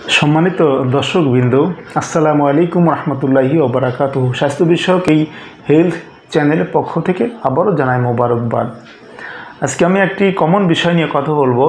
সম্মানিত দর্শকবৃন্দ, আসসালামু আলাইকুম রহমতুল্লাহি ওয়া বারাকাতুহু। স্বাস্থ্য বিষয়ক এই হেলথ চ্যানেলের পক্ষ থেকে আবারও জানাই মোবারকবাদ। আজকে আমি একটি কমন বিষয় নিয়ে কথা বলবো,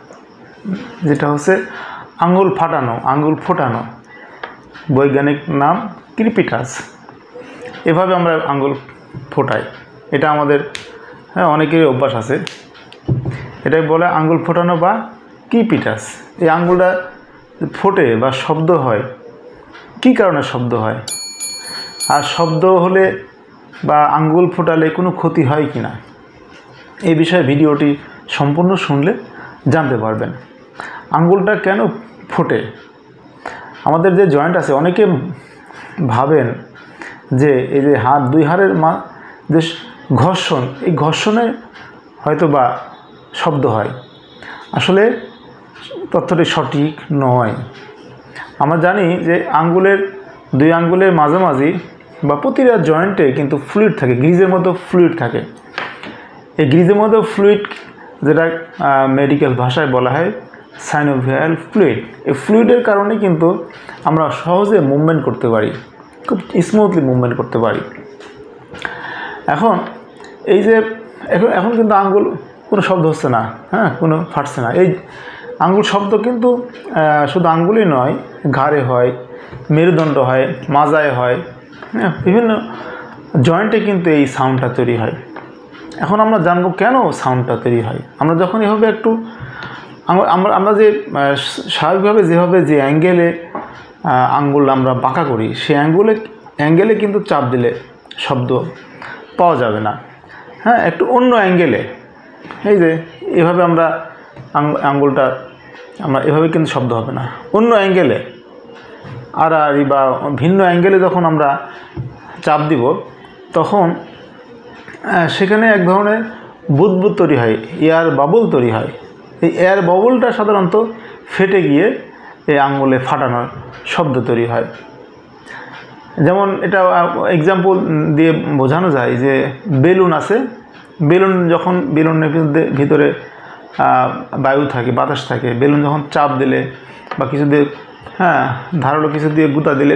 যেটা হচ্ছে আঙ্গুল ফাটানো, আঙ্গুল ফোটানো। বৈজ্ঞানিক নাম ক্রিপিটাস। এভাবে আমরা আঙ্গুল ফোটাই। এটা আমাদের অনেকেরই অভ্যাস আছে। এটাই বলে আঙ্গুল ফোটানো বা ক্রিপিটাস। এই আঙ্গুলটা ফোটে বা শব্দ হয়, কী কারণে শব্দ হয়, আর শব্দ হলে বা আঙ্গুল ফোটালে কোনো ক্ষতি হয় কি না, এই বিষয়ে ভিডিওটি সম্পূর্ণ শুনলে জানতে পারবেন। আঙ্গুলটা কেন ফোটে? আমাদের যে জয়েন্ট আছে, অনেকে ভাবেন যে এই যে দুই হাড়ের যে ঘর্ষণ, এই ঘর্ষণে হয়তো বা শব্দ হয়। আসলে তথ্যটি সঠিক নয়। আমরা জানি যে দুই আঙ্গুলের মাঝামাঝি বা প্রতিটা জয়েন্টে কিন্তু ফ্লুইড থাকে, গ্রিজের মতো ফ্লুইড থাকে। এই গ্রিজের মতো ফ্লুইড, যেটা মেডিকেল ভাষায় বলা হয় সাইনোভিয়াল ফ্লুইড, এই ফ্লুইডের কারণে কিন্তু আমরা সহজে মুভমেন্ট করতে পারি, খুব স্মুথলি মুভমেন্ট করতে পারি। এখন এই যে এখন কিন্তু আঙ্গুল কোনো শব্দ হচ্ছে না, কোনো ফাটছে না। এই আঙ্গুল শব্দ কিন্তু শুধু আঙ্গুলই নয়, ঘাড়ে হয়, মেরুদণ্ড হয়, মাজায় হয়, বিভিন্ন জয়েন্টে কিন্তু এই সাউন্ডটা তৈরি হয়। এখন আমরা জানবো কেন সাউন্ডটা তৈরি হয়। আমরা যখন এভাবে একটু আমরা যে স্বাভাবিকভাবে যেভাবে যে অ্যাঙ্গেলে আঙ্গুল আমরা বাঁকা করি, সেই অ্যাঙ্গেলে কিন্তু চাপ দিলে শব্দ পাওয়া যাবে না। একটু অন্য অ্যাঙ্গেলে, এই যে এভাবে আমরা আঙ্গুলটা এভাবে কিন্তু শব্দ হবে না। অন্য অ্যাঙ্গেলে আড়াআড়ি বা ভিন্ন অ্যাঙ্গেলে যখন আমরা চাপ দিব, তখন সেখানে এক ধরনের বুদবুদ তৈরি হয়, এয়ার বাবল তৈরি হয়। এই এয়ার বাবলটা সাধারণত ফেটে গিয়ে এই আঙ্গুলে ফাটানোর শব্দ তৈরি হয়। যেমন এটা এক্সাম্পল দিয়ে বোঝানো যায় যে বেলুন আছে, যখন বেলুনের ভিতরে বায়ু থাকে, বাতাস থাকে, বেলুন যখন চাপ দিলে বা কিছু দিয়ে ধারালো কিছু দিয়ে গুঁতা দিলে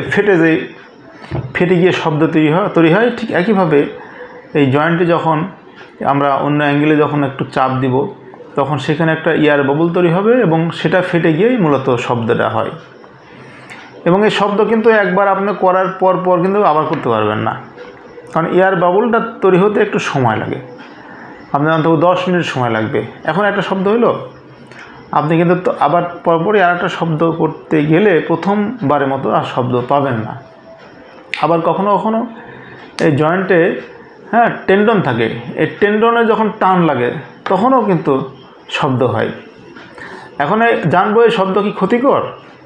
ফেটে গিয়ে শব্দ তৈরি হয়। ঠিক একইভাবে এই জয়েন্টে যখন আমরা অন্য অ্যাঙ্গেলে যখন একটু চাপ দিব, তখন সেখানে একটা এয়ার বাবল তৈরি হবে এবং সেটা ফেটে গিয়েই মূলত শব্দটা হয়। এবং এই শব্দ কিন্তু একবার আপনি করার পর কিন্তু আবার করতে পারবেন না, কারণ এয়ার বাবলটা তৈরি হতে একটু সময় লাগে। আপনার অন্তত 10 মিনিট সময় লাগবে। এখন একটা শব্দ হলো, আপনি কিন্তু আবার পরপরই আর একটা শব্দ করতে গেলে প্রথমবারের মতো আর শব্দ পাবেন না। আবার কখনো কখনো এই জয়েন্টে টেন্ডন থাকে, এই টেন্ডনে যখন টান লাগে তখনও কিন্তু শব্দ হয়। এখন জানবো এই শব্দ কি ক্ষতিকর?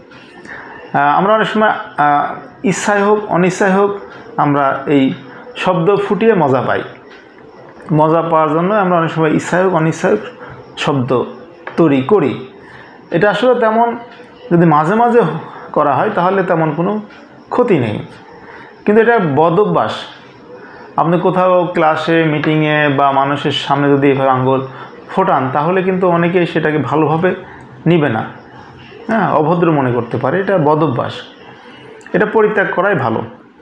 আমরা অনেক সময় ইচ্ছায় হোক অনিচ্ছায় হোক আমরা এই শব্দ ফুটিয়ে মজা পাই। মজা পাওয়ার জন্য আমরা অনেক সময় ইচ্ছায় হোক অনিচ্ছায় হোক শব্দ তৈরি করি। এটা আসলে তেমন যদি মাঝে মাঝে করা হয় তাহলে তেমন কোনো ক্ষতি নেই, কিন্তু এটা বদ অভ্যাস। আপনি কোথাও ক্লাসে, মিটিংয়ে বা মানুষের সামনে যদি এভাবে আঙ্গুল ফোটান, তাহলে কিন্তু অনেকেই সেটাকে ভালোভাবে নিবে না, অভদ্র মনে করতে পারে। এটা বদ অভ্যাস, এটা পরিত্যাগ করাই ভালো।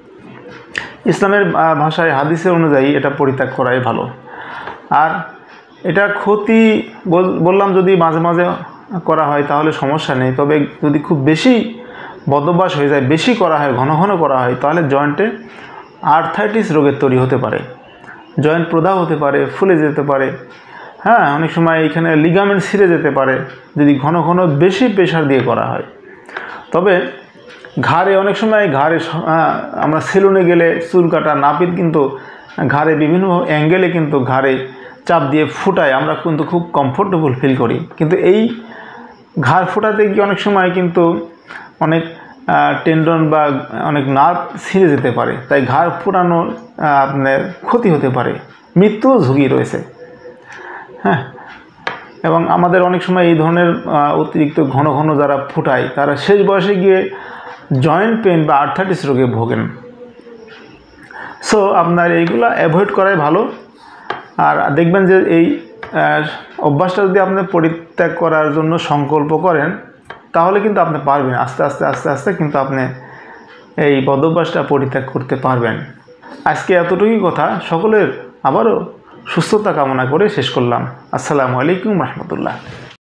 ইসলামের ভাষায়, হাদিসের অনুযায়ী এটা পরিত্যাগ করাই ভালো। আর এটা ক্ষতি বললাম, যদি মাঝে মাঝে করা হয় তাহলে সমস্যা নেই। তবে যদি খুব বেশি বদভ্যাস হয়ে যায়, বেশি করা হয়, ঘন ঘন করা হয়, তাহলে জয়েন্টে আর্থ্রাইটিস রোগের তৈরি হতে পারে, জয়েন্ট প্রদাহ হতে পারে, ফুলে যেতে পারে। অনেক সময় এখানে লিগামেন্ট ছিঁড়ে যেতে পারে যদি ঘন ঘন বেশি প্রেশার দিয়ে করা হয়। তবে ঘাড়ে অনেক সময় আমরা সেলুনে গেলে চুল কাটা, নাপিত কিন্তু ঘাড়ে বিভিন্ন অ্যাঙ্গেলে কিন্তু ঘাড়ে চাপ দিয়ে ফুটায়, আমরা কিন্তু খুব কমফোর্টেবল ফিল করি। কিন্তু এই ঘাড় ফোটাতে গিয়ে অনেক সময় কিন্তু অনেক টেন্ডন বা অনেক নার্ভ ছিঁড়ে যেতে পারে। তাই ঘাড় ফোটানোর আপনার ক্ষতি হতে পারে, মৃত্যুও ঝুঁকি রয়েছে। এবং আমাদের অনেক সময় এই ধরনের অতিরিক্ত ঘন ঘন যারা ফুটায়, তারা শেষ বয়সে গিয়ে জয়েন্ট পেন বা আর্থ্রাইটিস রোগে ভোগেন। সো আপনার এইগুলো অ্যাভয়েড করাই ভালো। আর দেখবেন যে এই অভ্যাসটা যদি আপনি পরিত্যাগ করার জন্য সংকল্প করেন, তাহলে কিন্তু আপনি পারবেন, আস্তে আস্তে আস্তে আস্তে কিন্তু আপনি এই বদভ্যাসটা পরিত্যাগ করতে পারবেন। আজকে এতটুকুই কথা, সকলের আবারও সুস্থতা কামনা করে শেষ করলাম। আসসালামু আলাইকুম রহমতুল্লাহ।